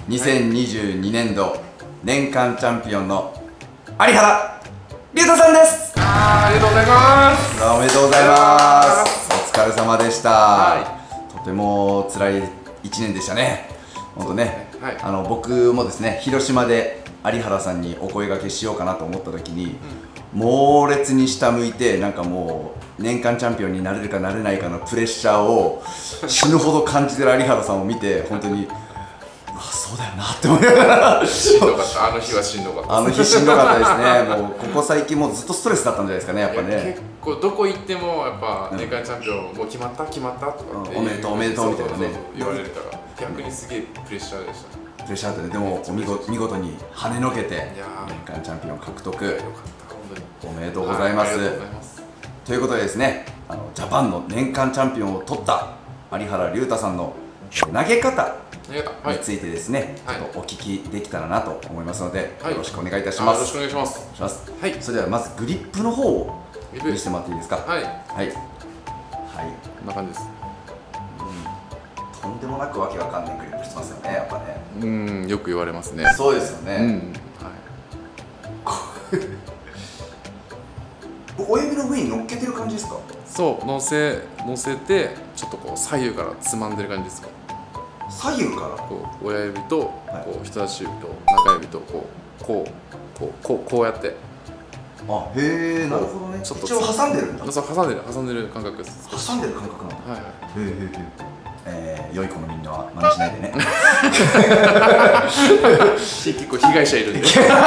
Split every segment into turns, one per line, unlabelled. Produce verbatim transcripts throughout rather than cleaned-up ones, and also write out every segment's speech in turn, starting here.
にせんにじゅうにねんど年間チャンピオンの有原龍太さんです。
あー、ありがとうございます。
おめでとうございます。お疲れ様でした。
は
とても辛いいちねんでしたね。本当ね、
はい、
あの僕もですね、広島で有原さんにお声掛けしようかなと思った時に、うん、猛烈に下向いて、なんかもう年間チャンピオンになれるかなれないかのプレッシャーを死ぬほど感じてる有原さんを見て、本当にあ、そうだよなって思いながら
しんどかった。あの日はしんどかった。
あの日しんどかったですね。もうここ最近もうずっとストレスだったんじゃないですかね、やっぱね。
結構どこ行ってもやっぱ年間チャンピオンもう決まった決まったとかって、
うん、おめでとうおめでとうみたいなね
言われるから逆にすげえプレッシャーでした。
プレッシャーだったね。でも見事見事に跳ねのけて年間チャンピオン獲得。
よかった、本当に
おめでとうございます。ということでですね、あのジャパンの年間チャンピオンを取った有原龍太さんの投げ方についてですね、はい、ちょっとお聞きできたらなと思いますので、はい、よろしくお願いいたします。
よろしくお願いします。
します。はい。それではまずグリップの方を見せてもらっていいですか。はい。はい。はい。こ
んな感じです。
うん。とんでもなくわけわかんないグリップしてますよね、やっぱね。
うん、よく言われますね。
そうですよね。うん。はい。親指の上に乗っけてる感じですか。
そう、乗せ乗せてちょっとこう左右からつまんでる感じですか。
左右から
こう親指とこう人差し指と中指とこうこうこうこうこうやって。
あ、へえ、なるほどね。ちょっと一応挟んでるんだ。
そう、挟んでる挟んでる感覚です。
挟んでる感覚なんだ。
はいはい。
へえへえ。えー、良い子のみんなは真似しないでね。
結構被害者いるんで。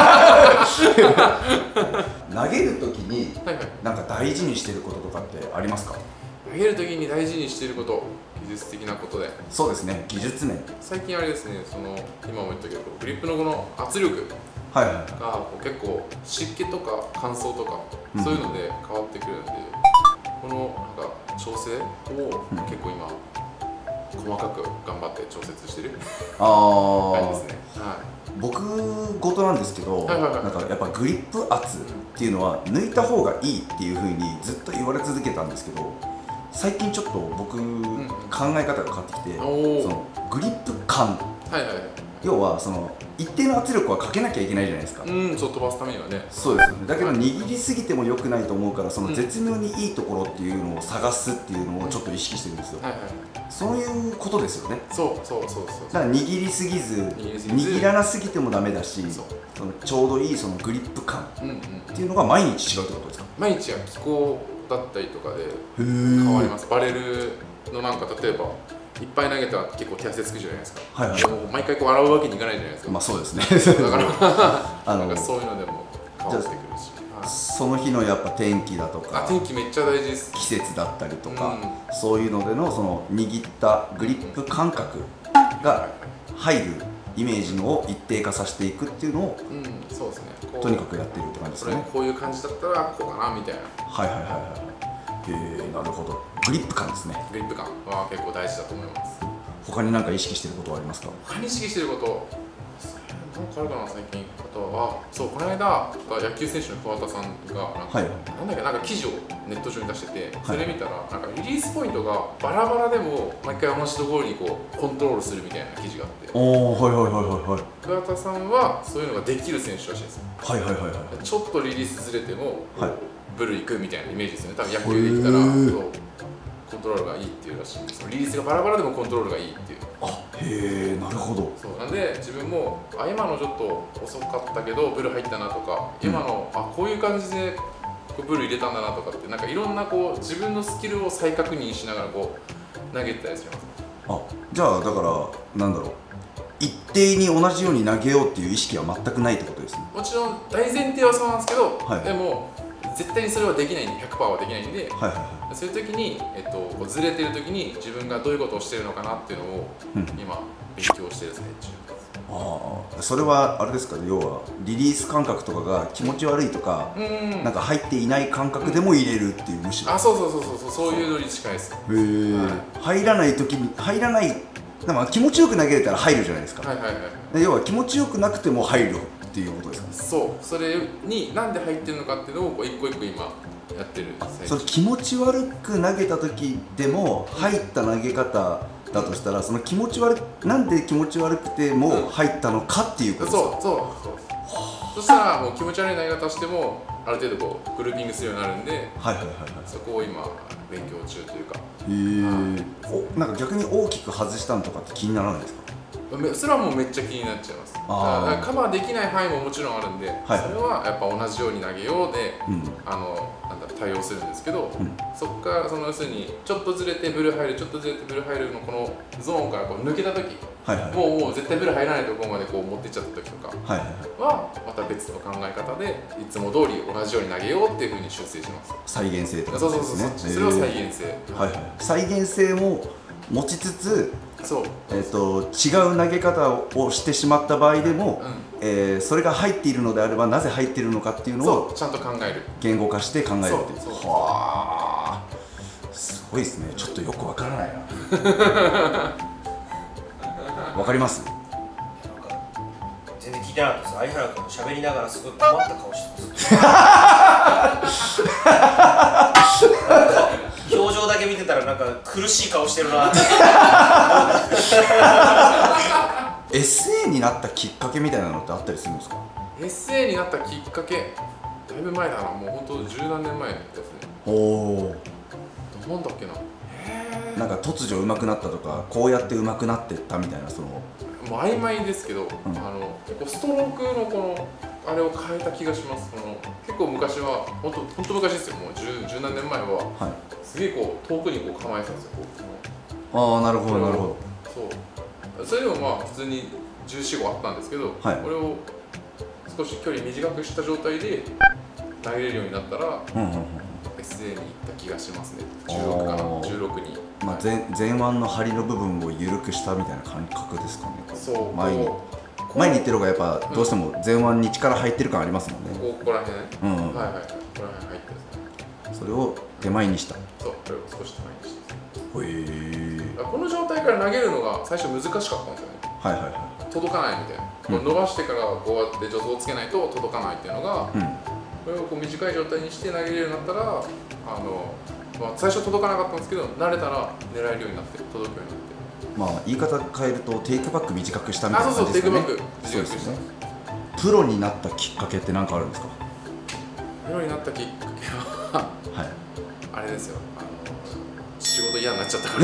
投げるときになんか大事にしてることとかってありますか。
投げるときに大事にしていること、技術的なことで。
そうですね、技術面。
最近あれですね、その今も言ったけどグリップのこの圧力が結構湿気とか乾燥とかそういうので変わってくるんで、このなんか調整を結構今細かく頑張って調節してる感じですね。はい、
僕事なんですけど、なんかやっぱグリップ圧っていうのは抜いた方がいいっていう風にずっと言われ続けたんですけど、最近ちょっと僕、うん、考え方が変わってきて、そのグリップ感、要はその一定の圧力はかけなきゃいけないじゃないですか。
うん、そう飛ばすためにはね。
そうですよね。だけど握りすぎても良くないと思うから、その絶妙にいいところっていうのを探すっていうのをちょっと意識してるんですよ。そういうことですよね。
そうそうそうそう。
だから握りすぎず、握らなすぎてもダメだし、そのちょうどいいそのグリップ感っていうのが毎日違うってことですか。
毎日は気候だったりとかで変わります。バレルのなんか例えばいっぱい投げたら結構手汗つくじゃないですか。はいはい。毎回こう洗うわけにいかないじゃないですか。
まあそうですね。だから
あのそういうのでも変わってくるし。
その日のやっぱ天気だとか。
あ、天気めっちゃ大事です。
季節だったりとか、そういうのでのその握ったグリップ感覚が入るイメージのを一定化させていくっていうのを、
うん、そうですね。
とにかくやってるって感じですかね。
こういう感じだったらこうかなみたいな。
はいはいはいはい。えー、なるほど。グリップ感ですね。
グリップ感は結構大事だと思います。
他に何か意識してることはありますか。
他に意識してること、なんかあるかな最近。あとは、そうこの間野球選手の桑田さんがなんか、はい、なんだっけなんか記事をネット上に出してて、それ見たらなんかリリースポイントがバラバラでも毎回同じところにこうコントロールするみたいな記事があって。
おお、はいはいはいはいはい。
桑田さんはそういうのができる選手らしいですよ。
はいはいはいはい。
ちょっとリリースずれても、はい、ブルいくみたいなイメージですよね。多分野球で言ったらそうコントロールがいいっていうらしいんですよ。リリースがバラバラでもコントロールがいいっていう。
あ、へえ、なるほど。
そうなんで自分もあ今のちょっと遅かったけどブル入ったなとか、今の、うん、あこういう感じでブル入れたんだなとかってなんかいろんなこう自分のスキルを再確認しながらこう投げたりします。
あ、じゃあだからなんだろう。一定に同じように投げようっていう意識は全くないってことですね。
もちろん大前提はそうなんですけど、はい、でも絶対にそれはできないんで ひゃくパーセント はできないんで、はいはいはい、そういう時に、えっと、こうずれてる時に自分がどういうことをしてるのかなっていうのを、うん、今勉強してる最中。
ああ、それはあれですかね。要はリリース感覚とかが気持ち悪いとか、うん、なんか入っていない感覚でも入れるっていう、むしろ。
あ、そうそうそうそうそういうのに近いです。へ
え、はい、入らない時に入らない、なんか気持ちよく投げれたら入るじゃないですか。はいはいはい。要は気持ちよくなくても入るっていうことですかね。
そう、それになんで入ってるのかっていうのをこう一個一個今やってる。
それ気持ち悪く投げた時でも入った投げ方だとしたら、その気持ち悪い、なんで気持ち悪くても入ったのかっていうことですか。
そうそうそう。そしたらもう気持ち悪い投げ方してもある程度こうグルーピングするようになるんで、
はいはいはいはい、
そこを今勉強中というか。
へえ。お、なんか逆に大きく外したのとかって気にならないですか。
それはもうめっちゃ気になっちゃいます。だからカバーできない範囲ももちろんあるんで、はい、それはやっぱ同じように投げようで、うん、あのなんだ対応するんですけど、うん、そこからその要するにちょっとずれてブル入るちょっとずれてブル入るのこのゾーンからこう抜けた時、はいはい、もうもう絶対ブル入らないところまでこう持っていっちゃった時とかはまた別の考え方でいつも通り同じように投げようっていうふうに修正します。
再現性とか
ですね。そうそうそうそう、それは再現性、
はいはい、再現性も持ちつつ、
そう、
えー、と違う投げ方をしてしまった場合でも、うん、えー、それが入っているのであればなぜ入っているのかっていうのを
ちゃんと考える、
言語化して考えるっていう。
は
あ、すごいですね。ちょっとよくわからないな。わかります？
全然聞いてなかったです。相原君も喋りながらすごい困った顔して表情だけ見てたらなんか苦しい顔してるなって。
エスエー になったきっかけみたいなのってあったりするんですか？
エスエー になったきっかけ、だいぶ前だな、もう本当十何年前のやつね。
おお。
なんだっけな。
なんか突如上手くなったとか、こうやって上手くなってったみたいな、その
もう曖昧ですけど、うん、あの結構ストロークのこのあれを変えた気がします。その結構昔は本当本当昔ですよ。もう十十何年前は、はい、すげえこう遠くにこう構えてたんですよ。
ああ、なるほどなるほど。
そう。それでもまあ普通にじゅうよん、ごあったんですけど、はい、これを少し距離短くした状態で投げれるようになったら、うんうんうん、エスエー に行った気がしますね。じゅうろくかな、じゅうろくに。
まあ、前, 前腕の張りの部分を緩くしたみたいな感覚ですかね。
そう、
前に前に行ってる方がやっぱどうしても前腕に力入ってる感ありますもんね。
ここら辺、うん、はいはいはい、ここら辺入って
る。それを手前にした。
そう、これを少し手前にした。
へえ。
この状態から投げるのが最初難しかったんですよね。
はいはいはい。
届かないみたいな。これ伸ばしてからこうやって助走をつけないと届かないっていうのが、うん、これをこう短い状態にして投げれるようになったら、あの、まあ、最初届かなかったんですけど、慣れたら狙えるようになって届くようになって。
まあ言い方変えるとテイクバック短くしたみたいな感じですかね。
あ、そうそう、テイクバック短くした。
プロになったきっかけって何かあるんですか？
プロになったきっかけははい、あれですよ。あの仕事嫌になっちゃったから。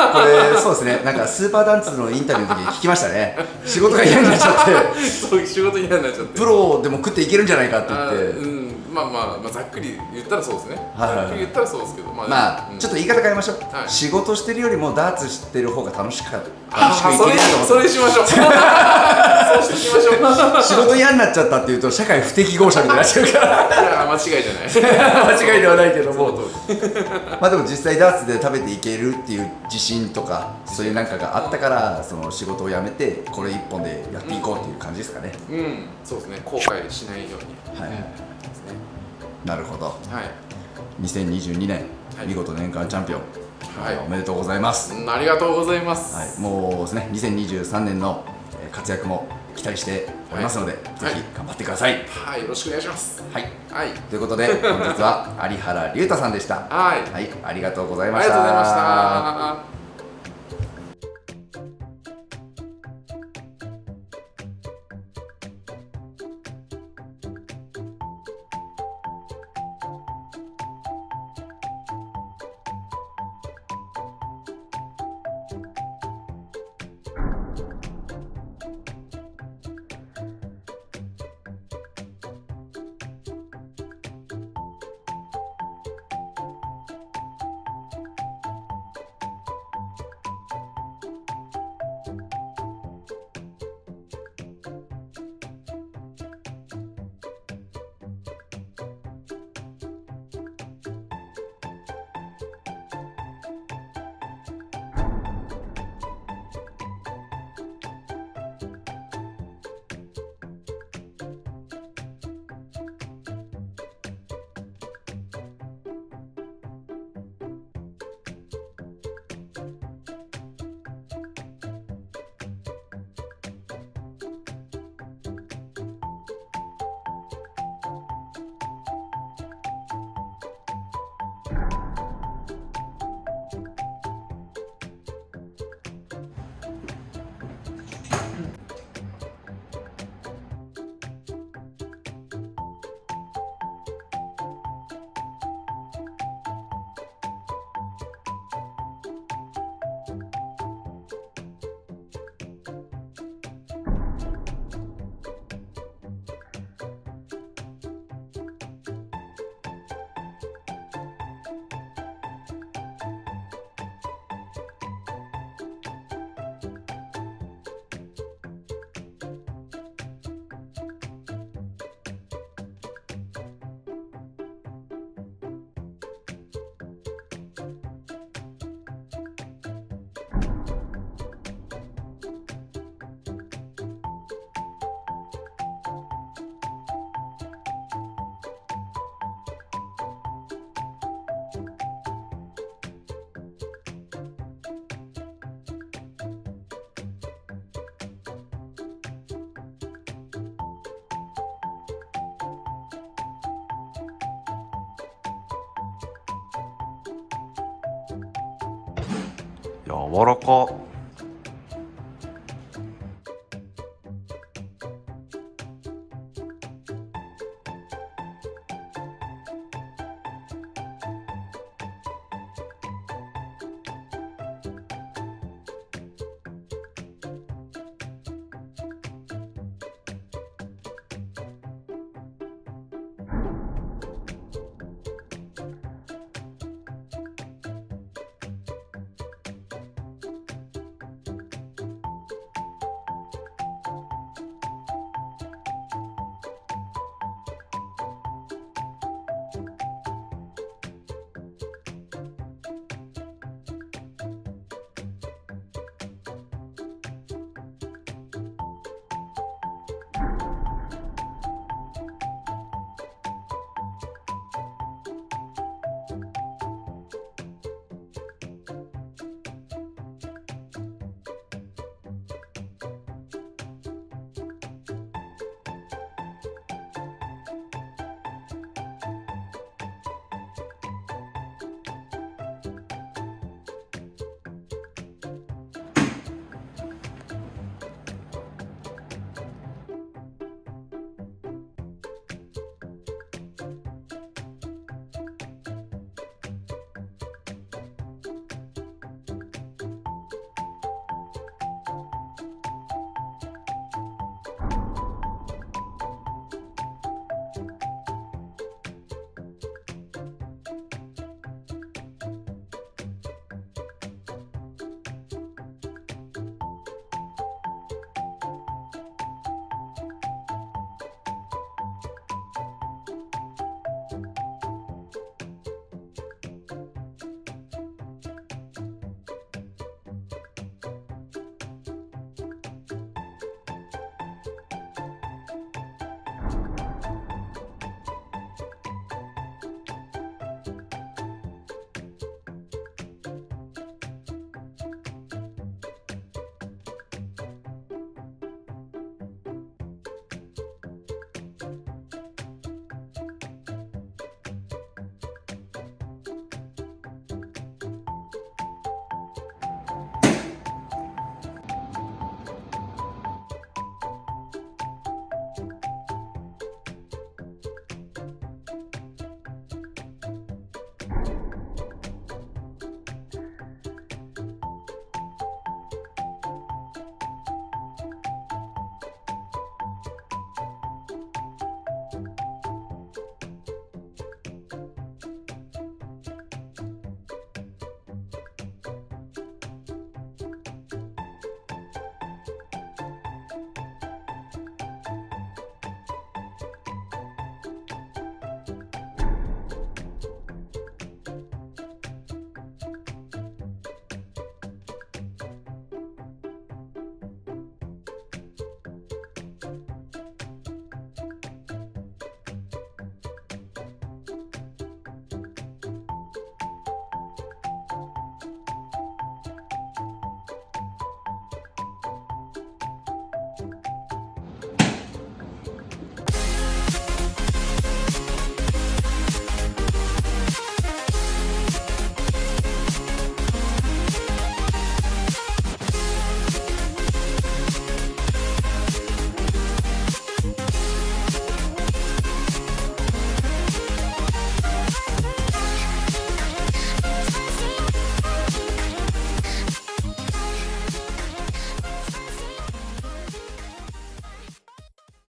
これそうですね。なんかスーパーダンツのインタビューの時に聞きましたね。仕事が嫌になっちゃって。
そう仕事嫌になっちゃって。
プロでも食っていけるんじゃないかって言って。
うん、まあまあまあざっくり言ったらそうですね。はいはいはい、ざっくり言ったらそうですけど、まあ、
まあうん、ちょっと言い方変えましょう。はい、仕事してるよりもダーツしてる方が楽しかった。楽しく生きれると思って。
それしましょう。そうしていきましょう。
仕事嫌になっちゃったっていうと社会不適合者みたいになっちゃうから。
いや間違いじゃない。
間違いではないけども。まあでも実際ダーツで食べていけるっていう自信とかそういうなんかがあったからその仕事を辞めてこれ一本でやっていこうっていう感じですかね。
うん、うん、そうですね。後悔しないように。はい、はい、
なるほど。
はい。
にせんにじゅうにねん、はい、見事年間チャンピオン、はい、おめでとうございます。
ありがとうございます。
はい、もうですねにせんにじゅうさんねんの活躍も期待しておりますので、はい、ぜひ頑張ってください。
はい、よろしくお願いします。
はい、はい、ということで本日は有原龍太さんでした。
はい、
はい、ありがとうございました。
ありがとうございました。
柔らか。